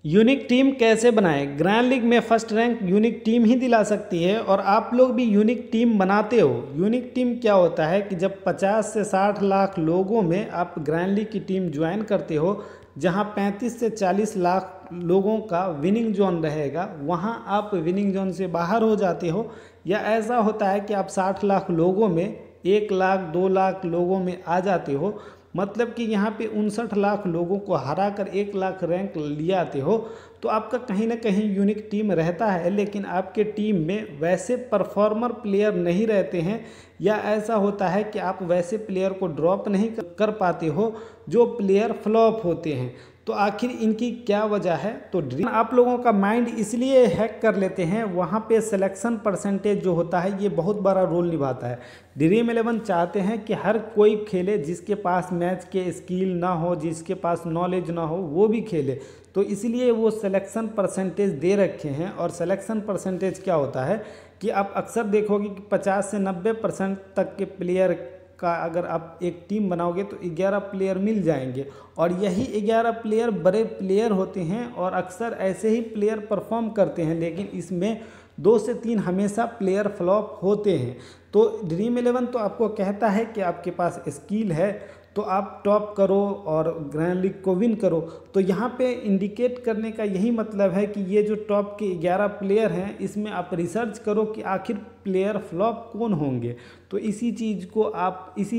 Unique team कैसे बनाएं? Grand league में फर्स्ट रैंक यूनिक टीम ही दिला सकती है और आप लोग भी यूनिक टीम बनाते हो। यूनिक टीम क्या होता है कि जब 50 से 60 लाख लोगों में आप ग्रैंड लीग की टीम ज्वाइन करते हो, जहां 35 से 40 लाख लोगों का विनिंग जोन रहेगा, वहां आप विनिंग जोन से बाहर हो जाते हो। या ऐसा होता है कि आप 60 लाख लोगों में 1 लाख 2 लाख लोगों में आ जाते हो, मतलब कि यहाँ पे 59 लाख लोगों को हरा कर 1 लाख रैंक ले आते हो। तो आपका कहीं ना कहीं यूनिक टीम रहता है, लेकिन आपके टीम में वैसे परफॉर्मर प्लेयर नहीं रहते हैं, या ऐसा होता है कि आप वैसे प्लेयर को ड्रॉप नहीं कर पाते हो जो प्लेयर फ्लॉप होते हैं। तो आखिर इनकी क्या वजह है? तो ड्रीम आप लोगों का माइंड इसलिए हैक कर लेते हैं, वहाँ पे सिलेक्शन परसेंटेज जो होता है ये बहुत बड़ा रोल निभाता है। ड्रीम 11 चाहते हैं कि हर कोई खेले, जिसके पास मैच के स्किल ना हो, जिसके पास नॉलेज ना हो, वो भी खेले। तो इसलिए वो सिलेक्शन परसेंटेज दे रखे हैं। और सिलेक्शन परसेंटेज क्या होता है कि आप अक्सर देखोगे कि 50 से 90% तक के प्लेयर का अगर आप एक टीम बनाओगे तो 11 प्लेयर मिल जाएंगे, और यही 11 प्लेयर बड़े प्लेयर होते हैं और अक्सर ऐसे ही प्लेयर परफॉर्म करते हैं, लेकिन इसमें 2 से 3 हमेशा प्लेयर फ्लॉप होते हैं। तो ड्रीम 11 तो आपको कहता है कि आपके पास स्किल है तो आप टॉप करो और ग्रैंड लीग को विन करो। तो यहाँ पे इंडिकेट करने का यही मतलब है कि ये जो टॉप के 11 प्लेयर हैं, इसमें आप रिसर्च करो कि आखिर प्लेयर फ्लॉप कौन होंगे। तो इसी चीज़ को आप इसी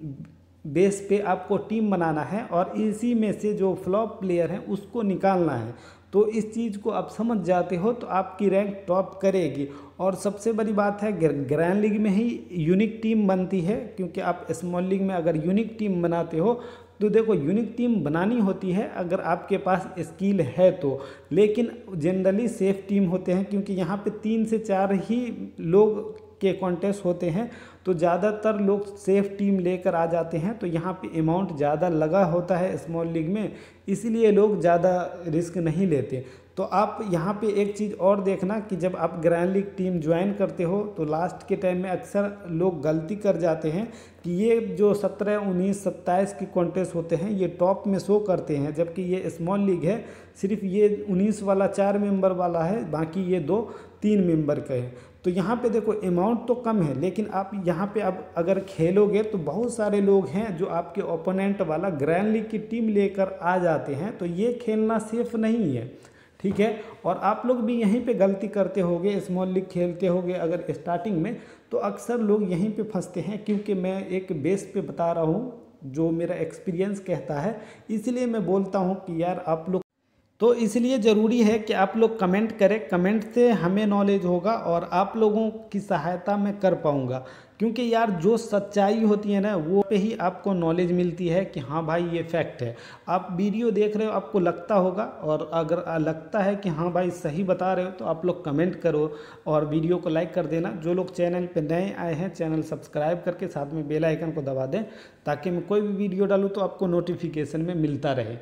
बेस पे आपको टीम बनाना है और इसी में से जो फ्लॉप प्लेयर हैं उसको निकालना है। तो इस चीज़ को आप समझ जाते हो तो आपकी रैंक टॉप करेगी। और सबसे बड़ी बात है, ग्रैंड लीग में ही यूनिक टीम बनती है, क्योंकि आप स्मॉल लीग में अगर यूनिक टीम बनाते हो तो देखो, यूनिक टीम बनानी होती है अगर आपके पास स्किल है तो, लेकिन जनरली सेफ टीम होते हैं, क्योंकि यहाँ पे 3 से 4 ही लोग के कॉन्टेस्ट होते हैं, तो ज़्यादातर लोग सेफ टीम लेकर आ जाते हैं। तो यहाँ पे अमाउंट ज़्यादा लगा होता है स्मॉल लीग में, इसलिए लोग ज़्यादा रिस्क नहीं लेते। तो आप यहाँ पे एक चीज़ और देखना कि जब आप ग्रैंड लीग टीम ज्वाइन करते हो तो लास्ट के टाइम में अक्सर लोग गलती कर जाते हैं कि ये जो 17, 19, 27 के कॉन्टेस्ट होते हैं ये टॉप में शो करते हैं, जबकि ये स्मॉल लीग है, सिर्फ ये 19 वाला 4 मेंबर वाला है, बाकी ये 2-3 मेंबर का है। तो यहाँ पे देखो, अमाउंट तो कम है, लेकिन आप यहाँ पे अब अगर खेलोगे तो बहुत सारे लोग हैं जो आपके ओपोनेंट वाला ग्रैंड लीग की टीम लेकर आ जाते हैं। तो ये खेलना सेफ नहीं है, ठीक है। और आप लोग भी यहीं पे गलती करते होगे, स्मॉल लीग खेलते होगे अगर स्टार्टिंग में, तो अक्सर लोग यहीं पे फंसते हैं। क्योंकि मैं एक बेस पे बता रहा हूँ जो मेरा एक्सपीरियंस कहता है, इसलिए मैं बोलता हूँ कि यार आप लोग, तो इसलिए ज़रूरी है कि आप लोग कमेंट करें। कमेंट से हमें नॉलेज होगा और आप लोगों की सहायता मैं कर पाऊँगा, क्योंकि यार जो सच्चाई होती है ना, वो पे ही आपको नॉलेज मिलती है कि हाँ भाई ये फैक्ट है। आप वीडियो देख रहे हो, आपको लगता होगा, और अगर लगता है कि हाँ भाई सही बता रहे हो तो आप लोग कमेंट करो और वीडियो को लाइक कर देना। जो लोग चैनल पे नए आए हैं, चैनल सब्सक्राइब करके साथ में बेल आइकन को दबा दें, ताकि मैं कोई भी वीडियो डालूँ तो आपको नोटिफिकेशन में मिलता रहे।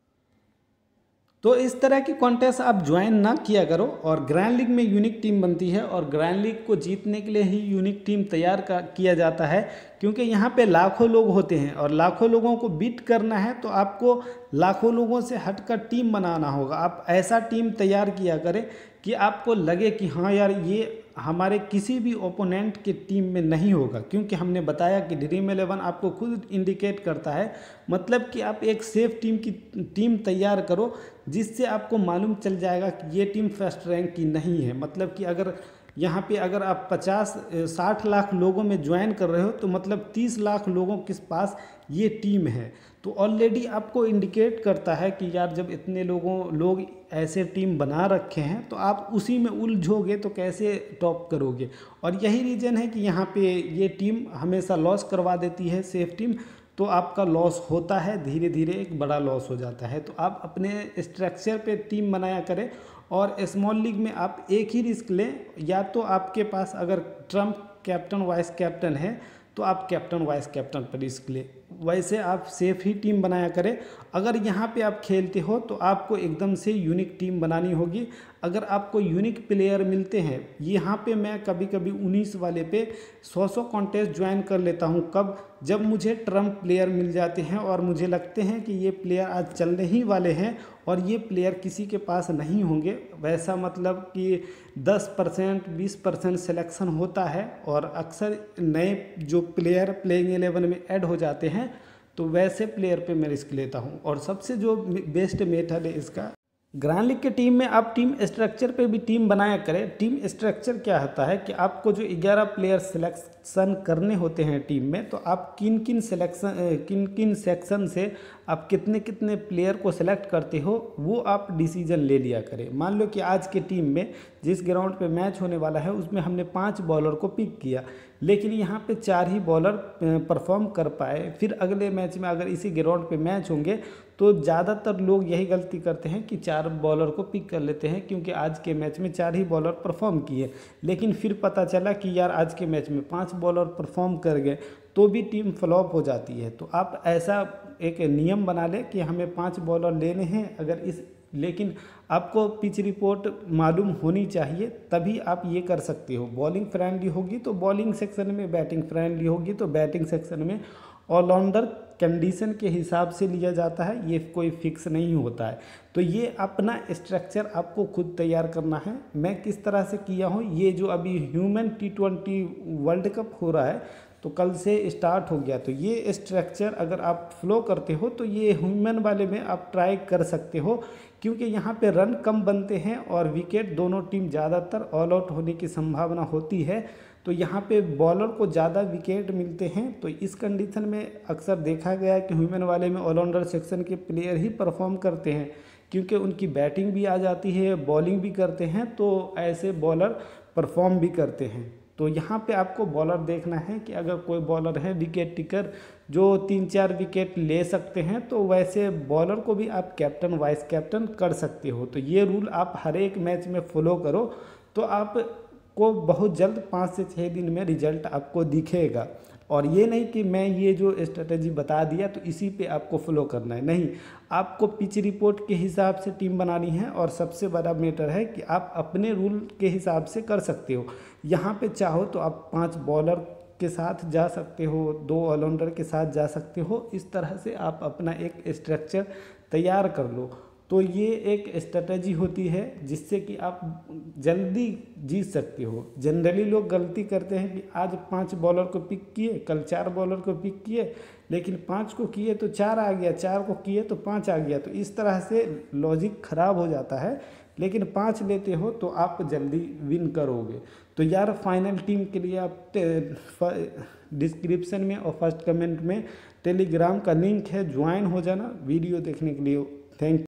तो इस तरह की कॉन्टेस्ट आप ज्वाइन ना किया करो। और ग्रैंड लीग में यूनिक टीम बनती है, और ग्रैंड लीग को जीतने के लिए ही यूनिक टीम तैयार किया जाता है, क्योंकि यहाँ पे लाखों लोग होते हैं और लाखों लोगों को बीट करना है तो आपको लाखों लोगों से हटकर टीम बनाना होगा। आप ऐसा टीम तैयार किया करें कि आपको लगे कि हाँ यार ये हमारे किसी भी ओपोनेंट की टीम में नहीं होगा, क्योंकि हमने बताया कि ड्रीम 11 आपको खुद इंडिकेट करता है। मतलब कि आप एक सेफ टीम तैयार करो, जिससे आपको मालूम चल जाएगा कि ये टीम फर्स्ट रैंक की नहीं है। मतलब कि अगर यहाँ पे अगर आप 50-60 लाख लोगों में ज्वाइन कर रहे हो तो मतलब 30 लाख लोगों के पास ये टीम है। तो ऑलरेडी आपको इंडिकेट करता है कि यार जब इतने लोग ऐसे टीम बना रखे हैं तो आप उसी में उलझोगे तो कैसे टॉप करोगे। और यही रीज़न है कि यहाँ पे ये टीम हमेशा लॉस करवा देती है, सेफ टीम। तो आपका लॉस होता है, धीरे धीरे एक बड़ा लॉस हो जाता है। तो आप अपने स्ट्रक्चर पे टीम बनाया करें। और स्मॉल लीग में आप एक ही रिस्क लें, या तो आपके पास अगर ट्रम्प कैप्टन वाइस कैप्टन है तो आप कैप्टन वाइस कैप्टन पर रिस्क ले, वैसे आप सेफ ही टीम बनाया करें। अगर यहाँ पे आप खेलते हो तो आपको एकदम से यूनिक टीम बनानी होगी। अगर आपको यूनिक प्लेयर मिलते हैं, यहाँ पे मैं कभी कभी 19 वाले पे 100 कॉन्टेस्ट ज्वाइन कर लेता हूँ। कब? जब मुझे ट्रम्प प्लेयर मिल जाते हैं और मुझे लगते हैं कि ये प्लेयर आज चलने ही वाले हैं और ये प्लेयर किसी के पास नहीं होंगे, वैसा मतलब कि 10% 20% सिलेक्शन होता है और अक्सर नए जो प्लेयर प्लेइंग 11 में ऐड हो जाते हैं, तो वैसे प्लेयर पे मैं रिस्क लेता हूँ। और सबसे जो बेस्ट मेथड है इसका, ग्रैंड लीग के टीम में आप टीम स्ट्रक्चर पे भी टीम बनाया करें। टीम स्ट्रक्चर क्या होता है कि आपको जो 11 प्लेयर सिलेक्शन करने होते हैं टीम में, तो आप किन किन सेक्शन से आप कितने कितने प्लेयर को सेलेक्ट करते हो वो आप डिसीजन ले लिया करें। मान लो कि आज के टीम में जिस ग्राउंड पे मैच होने वाला है उसमें हमने 5 बॉलर को पिक किया, लेकिन यहाँ पे 4 ही बॉलर परफॉर्म कर पाए। फिर अगले मैच में अगर इसी ग्राउंड पे मैच होंगे तो ज़्यादातर लोग यही गलती करते हैं कि 4 बॉलर को पिक कर लेते हैं, क्योंकि आज के मैच में 4 ही बॉलर परफॉर्म किए। लेकिन फिर पता चला कि यार आज के मैच में 5 बॉलर परफॉर्म कर गए, तो भी टीम फ्लॉप हो जाती है। तो आप ऐसा एक नियम बना लें कि हमें 5 बॉलर लेने हैं, अगर इस लेकिन आपको पिच रिपोर्ट मालूम होनी चाहिए, तभी आप ये कर सकते हो। बॉलिंग फ्रेंडली होगी तो बॉलिंग सेक्शन में, बैटिंग फ्रेंडली होगी तो बैटिंग सेक्शन में। ऑलराउंडर कंडीशन के हिसाब से लिया जाता है, ये कोई फिक्स नहीं होता है। तो ये अपना स्ट्रक्चर आपको खुद तैयार करना है। मैं किस तरह से किया हूँ, ये जो अभी ह्यूमन T20 वर्ल्ड कप हो रहा है तो कल से स्टार्ट हो गया, तो ये स्ट्रक्चर अगर आप फ्लो करते हो तो ये ह्यूमन वाले में आप ट्राई कर सकते हो, क्योंकि यहाँ पे रन कम बनते हैं और विकेट दोनों टीम ज़्यादातर ऑल आउट होने की संभावना होती है। तो यहाँ पे बॉलर को ज़्यादा विकेट मिलते हैं। तो इस कंडीशन में अक्सर देखा गया है कि ह्यूमन वाले में ऑलराउंडर सेक्शन के प्लेयर ही परफॉर्म करते हैं, क्योंकि उनकी बैटिंग भी आ जाती है, बॉलिंग भी करते हैं, तो ऐसे बॉलर परफॉर्म भी करते हैं। तो यहाँ पे आपको बॉलर देखना है कि अगर कोई बॉलर है विकेट टिकर जो 3-4 विकेट ले सकते हैं, तो वैसे बॉलर को भी आप कैप्टन वाइस कैप्टन कर सकते हो। तो ये रूल आप हर एक मैच में फॉलो करो तो आपको बहुत जल्द 5 से 6 दिन में रिजल्ट आपको दिखेगा। और ये नहीं कि मैं ये जो स्ट्रेटजी बता दिया तो इसी पे आपको फॉलो करना है, नहीं, आपको पिच रिपोर्ट के हिसाब से टीम बनानी है। और सबसे बड़ा मैटर है कि आप अपने रूल के हिसाब से कर सकते हो। यहाँ पे चाहो तो आप 5 बॉलर के साथ जा सकते हो, 2 ऑलराउंडर के साथ जा सकते हो। इस तरह से आप अपना एक स्ट्रक्चर तैयार कर लो। तो ये एक स्ट्रेटजी होती है जिससे कि आप जल्दी जीत सकते हो। जनरली लोग गलती करते हैं कि आज 5 बॉलर को पिक किए, कल 4 बॉलर को पिक किए, लेकिन 5 को किए तो 4 आ गया, 4 को किए तो 5 आ गया। तो इस तरह से लॉजिक ख़राब हो जाता है। लेकिन 5 लेते हो तो आप जल्दी विन करोगे। तो यार फाइनल टीम के लिए आप डिस्क्रिप्शन में और फर्स्ट कमेंट में टेलीग्राम का लिंक है, ज्वाइन हो जाना वीडियो देखने के लिए। थैंक